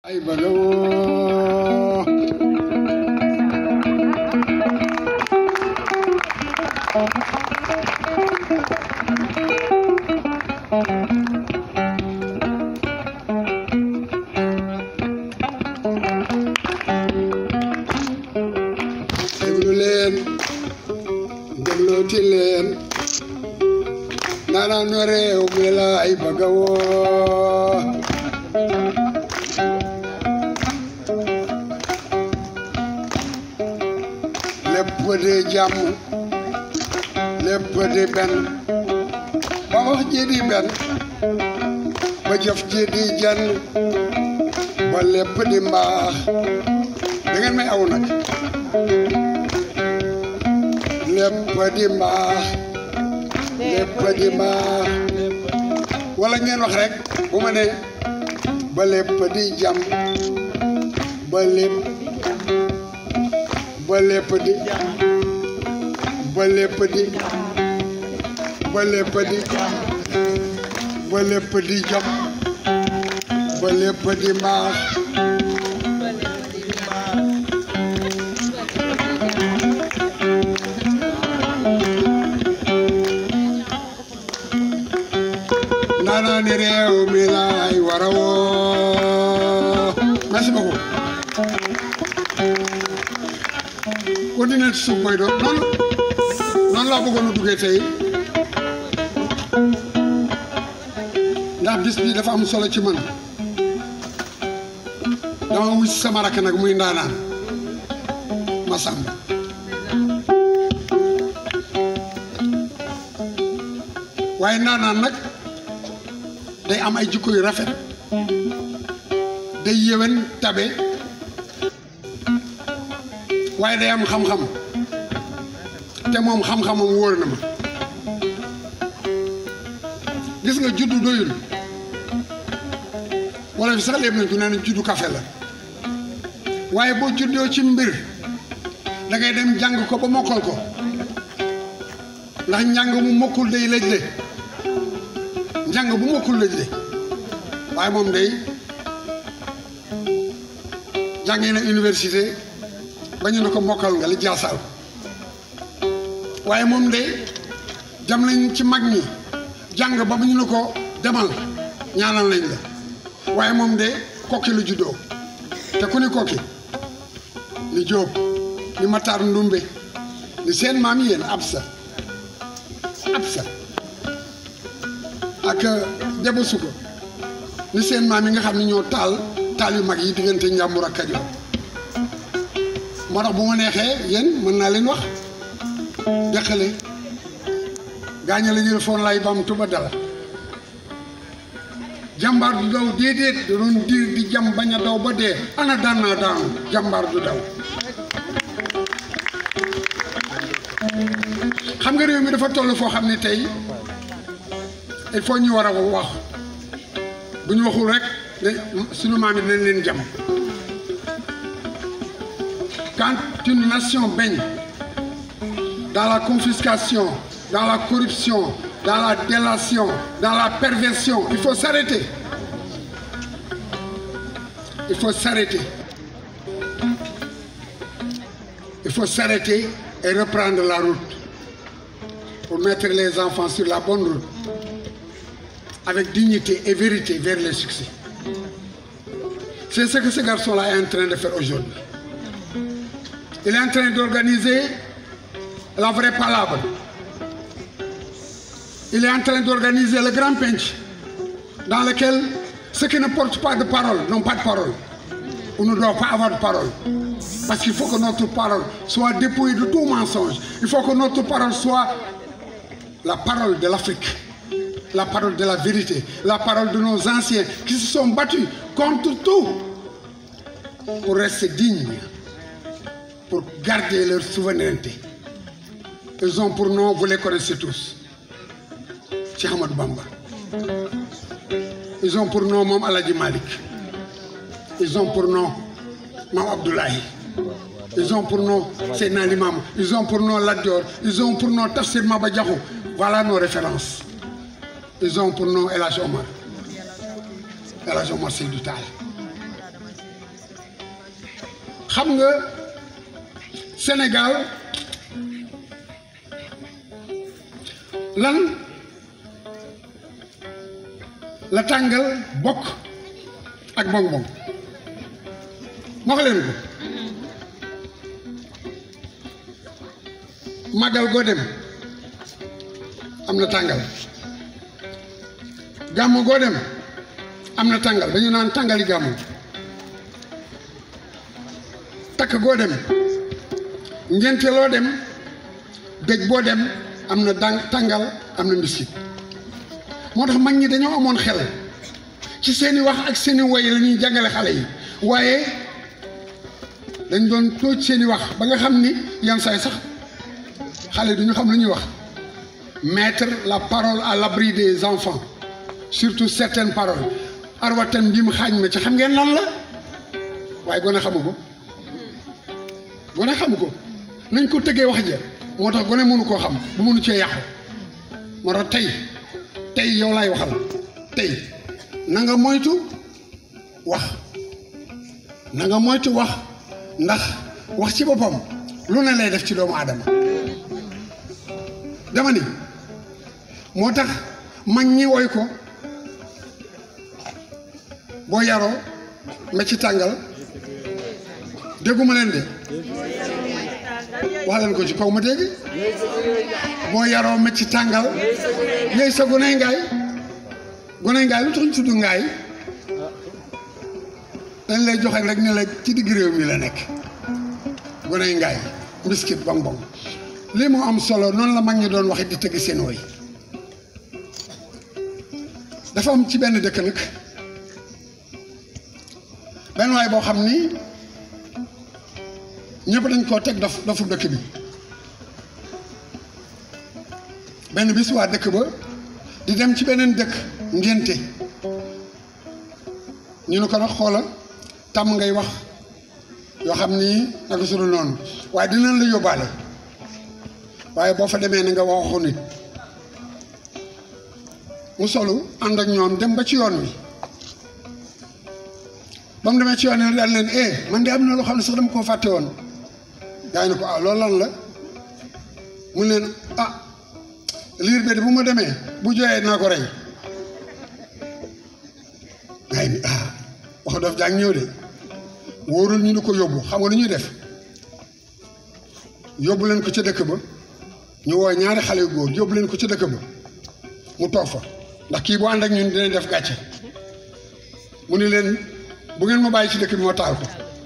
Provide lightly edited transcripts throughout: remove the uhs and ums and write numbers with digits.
ay bagawoo déglu leen déglooti leen naanaanu réew mi la ay bagawoo lépp di jàmm lépp di benn ba wax ji di benn ba jëf ji di jenn ba lépp di mbaax da ngeen may aw nag lépp di mbaax lépp di mbaax wala ngeen wax rek bu ma ne ba lépp di jàmm ba lépp ba lépp di ba lépp di ba lépp di ba lépp di jàmm ba lépp di mbaax naanaani réew mi laay war a woo merci beaucoup continuer ci suuf mooy doon noonu laa bëggoon a duggee tey ndax bis bi dafa am solo ci man dama wis sama rakk nag muy ndaanaan Massamba waaye ndaanaan nag day am ay jikko yu rafet day yéwén tabe waaye day am xam-xam te moom xam-xamam wóor na ma gis nga juddu doyul wala fi sax léeb nañ ko nee nañ juddu kafe la waaye boo juddoo ci mbir da ngay dem jàng ko ba mokkal ko ndax njàng mu mokkul day lëj le njàng bu mokkul lëj le waaye moom day jàngee na université ba ñu ne ko mokkal nga li jaasaal waaye moom de jam nañ ci mag ñi jàng ba ñu ne ko demal ñaanal nañ la waaye moom de kokki lu juddoo te ku ni kokki ni Jóob ni Matar Ndumbe ni seen maam yéen Absa ak Jaba Suko ni seen maam yi nga xam ne ñoo taal yu mag yi diggante Njàmbur ak Kajoor moo tax bu ma neexee yéen mën naa leen wax deqale gaaña la jël foon lay bam tuba dala jàmbaar du daw déedéet da doon diir di jam bañ a daw ba dee ana daan naa daanu jàmbaar du daw xam nga réew mi dafa toll foo xam ne tey il faut ñu war a wax bu ñu waxul rek suñu maam yi dinañ leen jam quand une nation baigne dans la confiscation, dans la corruption, dans la délation, dans la perversion, il faut s'arrêter. Il faut s'arrêter. Il faut s'arrêter et reprendre la route pour mettre les enfants sur la bonne route avec dignité et vérité vers le succès. C'est ce que ce garçon-là est en train de faire aujourd'hui. Il est en train d'organiser la vraie palabre. Il est en train d'organiser le grand pinch dans lequel ceux qui ne portent pas de parole n'ont pas de parole ou ne doivent pas avoir de parole. Parce qu'il faut que notre parole soit dépouillée de tout mensonge. Il faut que notre parole soit la parole de l'Afrique, la parole de la vérité, la parole de nos anciens qui se sont battus contre tout pour rester dignes, pour garder leur souveraineté. Ils ont pour nom, vous les connaissez tous, Cheikh Ahmadou Bamba. Ils ont pour nom Mame Aladji Malick. Ils ont pour nom Mame Abdoulaye. Ils ont pour nom Seydina Limamou. Ils ont pour nom Lat Dior. Ils ont pour nom Tafsir Maba Diakhou. Voilà nos références. Ils ont pour nom El Hadj Omar. El Hadj Omar Seydou Tall. xam nga Sénégal lan la tàngal bokk ak bong-bong ma wax leen ko màggal goo dem am na tàngal gàmmu goo dem am na tàngal dañu naan tàngali gàmmu takk goo dem ngénte loo dem dëj boo dem am na tàngal am na mbiskit moo tax mag ñi dañoo amoon xel ci seeni wax ak seeni woy la ñuy jàngale xale yi waaye dañ doon tóoj seeni wax ba nga xam ni yan saay sax xale duñu xam lu ñuy wax mettre la parole à l'abri des enfants surtout certaines paroles arwatan mbiim xaañ ma ci xam ngeen lan la waaye gone xamu ko gone xamu ko nañ ko tëggee wax ja moo tax gone mënu koo xam bu mënu cee yàqu moo tax tey yow laay waxal tey na nga moytu wax na nga moytu wax ndax wax ci boppam lu ne lay def ci doomu aadama dama ni moo tax mag ñi woy ko boo yaroo ma ci tàngal dégguma leen de wax leen ko ci kaw ma dégg boo yaroo ma ci tàngal yooyu sa goney ngaay lu tax ñu tudd ngaay dañ lay joxe rek ne la ci digg réew mi la nekk goney ngaay mbiskit bong bong lii moo am solo noonu la mag ñi doon waxe di tëgg seen woy dafa am ci benn dëkk nag benn waay boo xam ni ñëpp dañ koo teg dofu dëkk bi benn bis waa dëkk ba di dem ci beneen dëkk ngénte ñu ne ko nag xoola tàmm ngay wax yoo xam ni naka su dul noonu waaye dinañ la yóbbaale waaye boo fa demee na nga waxu nit mu solu ànd ak ñoom dem ba ci yoon wi ba mu demee ci yoon wi daal leen man de am na loo xam ne sax dama koo fàtte woon gaa yi ne ko loolu lan la mu leen liir bi de bu ma demee bu jooyee naa ko rey gaa yi ni wax daf jàng ñëw de wóorul ñu ni ko yóbbu xam nga lu ñuy def yóbbu leen ko ca dëkk ba ñu woo ñaari xale yu góor yóbbu leen ko ca dëkk ba mu toog fa ndax kii bu ànd ak ñun dina def gàcce mu ni leen bu ngeen ma bàyyi ci dëkk bi moo taal ko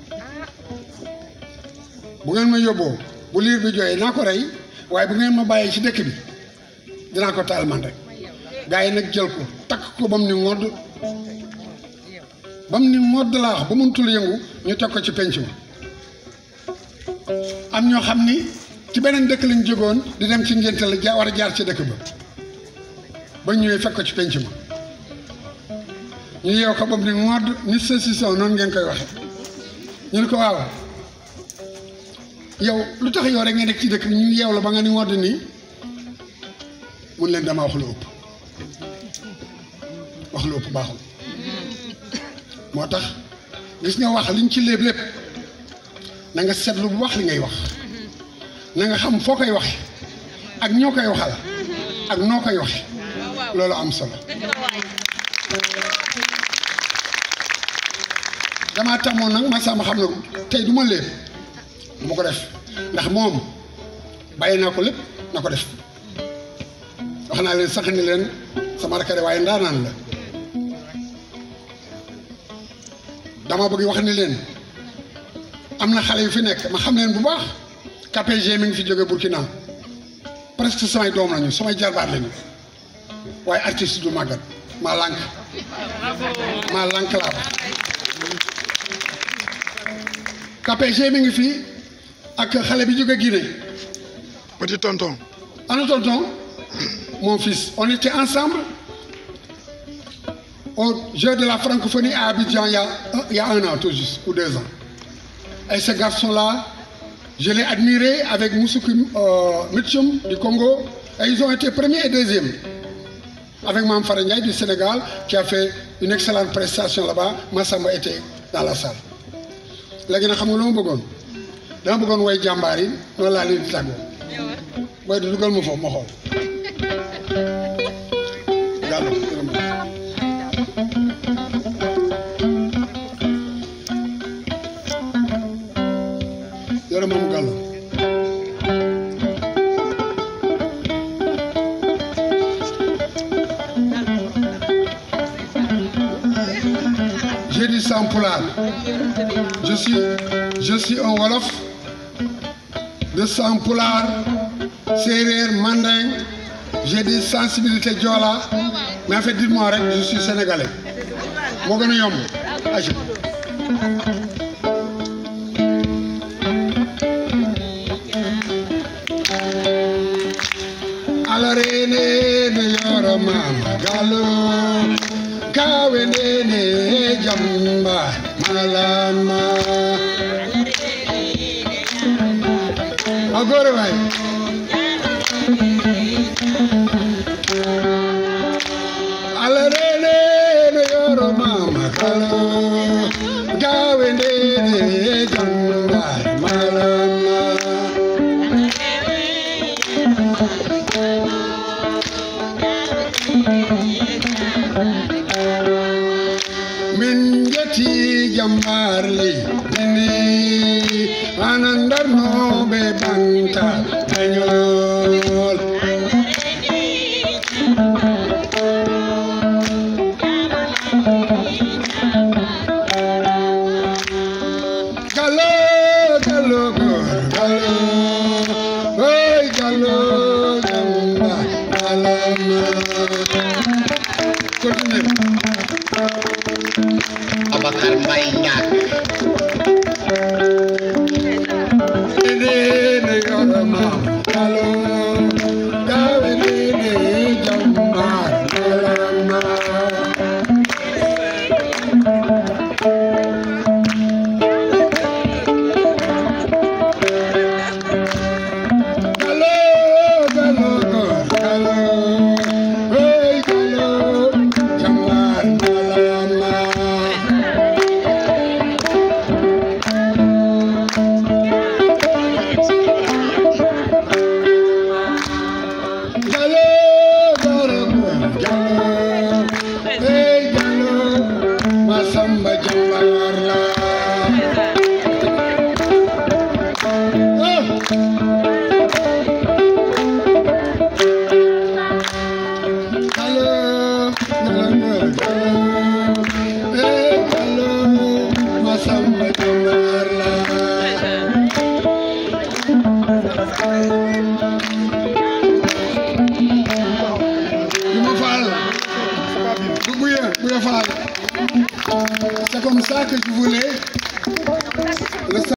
bu ngeen ma yóbboo bu liir bi jooyee naa ko rey waaye bu ngeen ma bàyyi ci dëkk bi dinaa ko taal man rek gaa yi nag jël ko takk ko ba mu ni ngodd laa wax ba mënutul yëngu ñu teg ko ci penc ma am ñoo xam ni ci beneen dëkk lañ jógoon di dem ci ngénte la war a jaar ci dëkk ba ba ñëwee fekk ko ci penc ma ñu yeew ko ba mu ni ngodd ni saucisson noonu ngeen koy waxe ñu ne ko waaw yow lu tax yow rek nga nekk ci dëkk bi ñu yeew la ba nga ni ngodd nii mun leen dama wax lu ëpp baaxul moo tax gis nga wax liñ ci léeb lépp na nga seetlu bu wax li ngay wax na nga xam foo koy waxe ak ñoo koy waxal ak noo koy waxe loolu am solo damaa tàmmoon nag ma sama xam ne tey du ma léeb du ma ko def ndax moom bàyyi naa ko lépp na ko def wax naa leen sax ni leen sama rakare waaye ndaanaan la dama bëgg wax ni leen am na xale yu fi nekk ma xam leen bu baax KPG mi ngi fi jóge Burkina presque samay doom lañu samay jarbaat lañu waaye artiste du màggat maa lànk laa ba KPG mi ngi fi ak xale bi jóge Guinée petit tonton ana tonton mon fils on était ensemble au jeu de la francophonie à Abidjan il y a 1 an tout juste ou 2 ans et ce garçon-là je l'ai admiré avec Moussouki Mitchum du Congo et ils ont été premiers et deuxièmes avec Mame Fara Ndiaye du Sénégal qui a fait une excellente prestation là-bas. Massamba était dans la salle léegi nag xam nga lu ma bëggoon dama bëggoon way jàmbaar yi loolu laa leen di tàggoo booy di dugal ma foofu ma xool Gallo yore moomu Gallo j'ai dit sans pulaar je suis un wolof de sang pulaar séeréer manding j'ai des sensibilités joola mais en fait dites-moi rek je suis sénégalais moo gën a yomb aji alarene ne yoro mama Gallo kawe ne jamba malama agora vai alarene ne yoro mama Gallo kawe ne jamba malama min jeti jambar li ni anandar no be banta dañol Gallo Gallo Gallo oy Gallo jamba alama continue Abakar Mbaye Ndiak ne yoro mam Gallo kawe ne jambar alama Gallo Gallo Gallo hey Gallo jambar alama Gallo Gallo Gallo hey Gallo Masamba jambar la Gallo Gallo Gallo hey Gallo Masamba jambar la Duma Fall du Bouya Fall c'est comme ça que je voulais